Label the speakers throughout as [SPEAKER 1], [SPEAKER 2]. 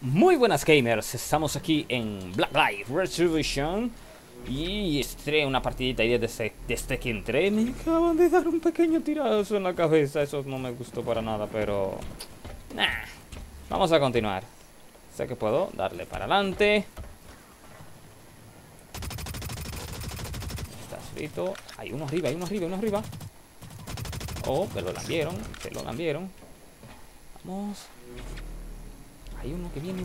[SPEAKER 1] Muy buenas gamers, estamos aquí en Black Light Retribution y estré una partidita y desde que entré me acaban de dar un pequeño tirazo en la cabeza. Eso no me gustó para nada, pero nah, vamos a continuar. Sé que puedo darle para adelante. Está frito. Hay uno arriba, hay uno arriba, uno arriba. Oh, me lo lambieron, se lo lambieron. Vamos. Hay uno que viene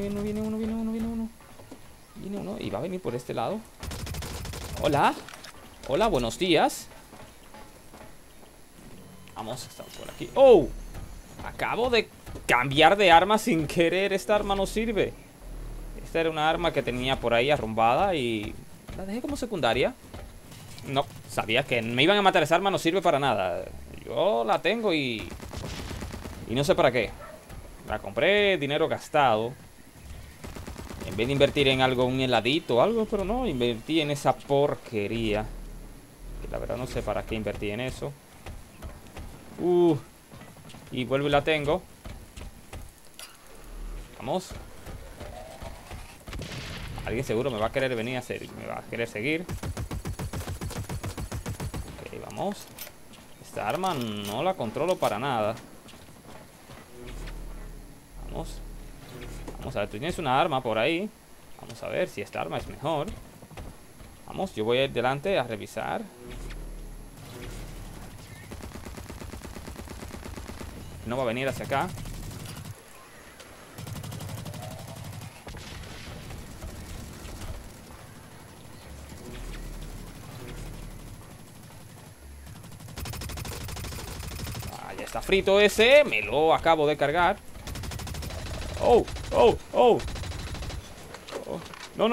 [SPEAKER 1] uno y va a venir por este lado. Hola. Hola, buenos días. Vamos, estamos por aquí. ¡Oh! Acabo de cambiar de arma sin querer. Esta arma no sirve. Esta era una arma que tenía por ahí arrumbada y la dejé como secundaria. No, sabía que me iban a matar. Esa arma no sirve para nada. Yo la tengo y no sé para qué. La compré, dinero gastado. En vez de invertir en algo, un heladito o algo, pero no, invertí en esa porquería. Que la verdad no sé para qué invertí en eso. Y vuelvo y la tengo. Vamos. Alguien seguro me va a querer venir a hacer. Me va a querer seguir. Ok, vamos. Esta arma no la controlo para nada. Vamos a ver, tú tienes una arma por ahí. Vamos a ver si esta arma es mejor. Vamos, yo voy a ir delante a revisar. No va a venir hacia acá. Ya está frito ese. Me lo acabo de cargar. Oh. No.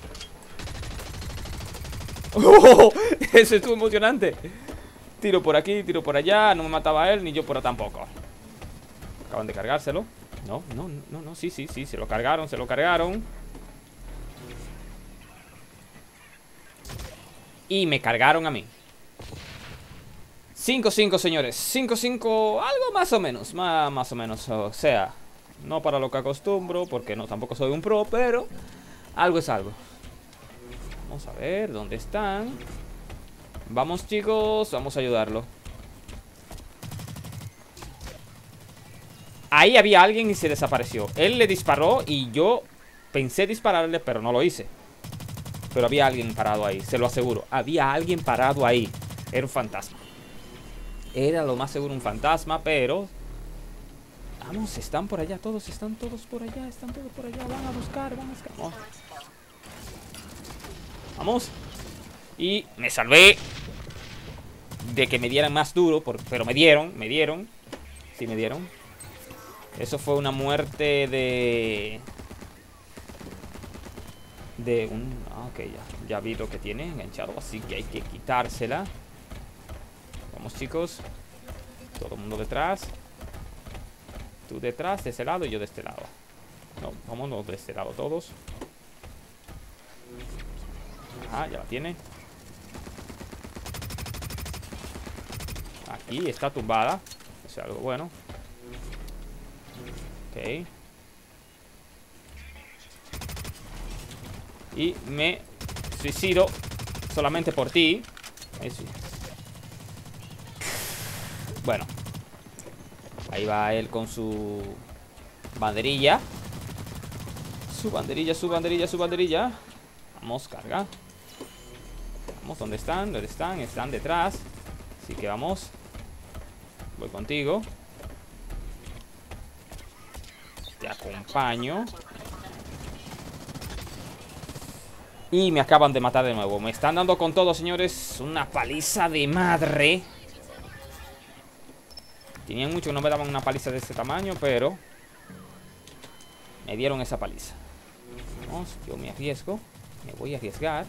[SPEAKER 1] Eso estuvo emocionante. Tiro por aquí, tiro por allá. No me mataba él, ni yo por tampoco. Acaban de cargárselo. No, sí, se lo cargaron. Y me cargaron a mí. 5-5, señores. 5-5, algo más o menos. Más o menos, o sea, no para lo que acostumbro, porque no, tampoco soy un pro, pero algo es algo. Vamos a ver dónde están. Vamos, chicos, vamos a ayudarlo. Ahí había alguien y se desapareció. Él le disparó y yo pensé dispararle, pero no lo hice. Pero había alguien parado ahí, se lo aseguro. Había alguien parado ahí. Era un fantasma. Era lo más seguro un fantasma, pero... Vamos, están por allá todos, están todos por allá, van a buscar. Vamos. Y me salvé de que me dieran más duro, pero me dieron. Sí, me dieron. Eso fue una muerte de un... ok, ya vi lo que tiene enganchado, así que hay que quitársela. Vamos, chicos. Todo el mundo detrás. Tú detrás, de ese lado y yo de este lado. No, vámonos de este lado todos. Ajá, ya la tiene. Aquí está tumbada. Eso es algo bueno. Ok. Y me suicido solamente por ti. Bueno. Ahí va él con su banderilla. Su banderilla. Vamos, carga. Vamos, ¿dónde están? Están detrás. Así que vamos. Voy contigo. Te acompaño. Y me acaban de matar de nuevo. Me están dando con todo, señores. Una paliza de madre. Tenían mucho que no me daban una paliza de ese tamaño, pero me dieron esa paliza. Vamos, yo me arriesgo. Me voy a arriesgar.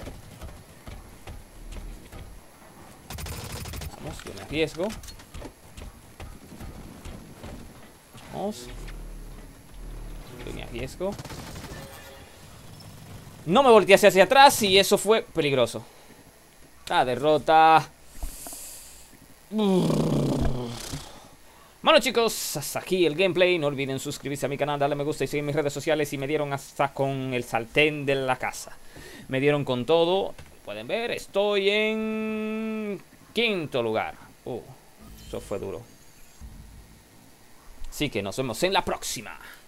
[SPEAKER 1] Vamos, yo me arriesgo. Vamos. Yo me arriesgo. No me volteé hacia atrás y eso fue peligroso. La derrota. Bueno chicos, hasta aquí el gameplay. No olviden suscribirse a mi canal, darle me gusta y seguir mis redes sociales. Y me dieron hasta con el sartén de la casa. Me dieron con todo. Pueden ver, estoy en 5.º lugar. Eso fue duro. Así que nos vemos en la próxima.